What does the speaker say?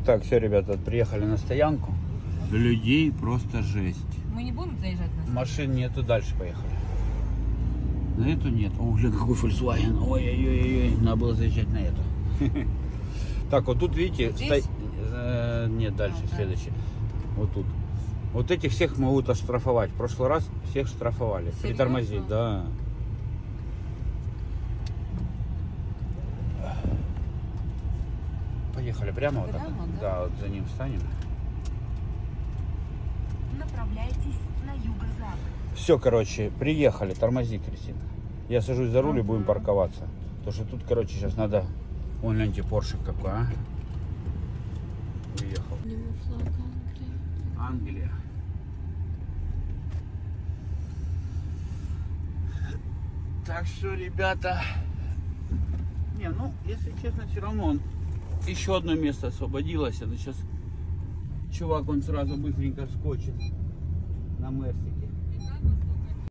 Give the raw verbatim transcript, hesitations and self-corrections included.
Так, все, ребята, приехали на стоянку. Людей просто жесть. Мы не будем заезжать на стоянку? Машин нету, дальше поехали. На эту нет. О, блин, какой Volkswagen. Ой-ой-ой, надо было заезжать на эту. Так, вот тут, видите, Здесь? Сто... нет, дальше, А, следующий. Вот тут. Вот этих всех могут оштрафовать. В прошлый раз всех штрафовали. Серьезно? Притормозить, да. Поехали прямо, вот так. Прямо, да? Да, вот за ним встанем. Направляйтесь на юго-запад. Все, короче, приехали. Тормози, Кристина. Я сажусь за руль и будем парковаться. Потому что тут, короче, сейчас надо... Вон, гляньте, Порше какой, а. Уехал. Англия. Так что, ребята... Не, ну, если честно, все равно он... Еще одно место освободилось. Это сейчас чувак, он сразу быстренько вскочит на Мерсике.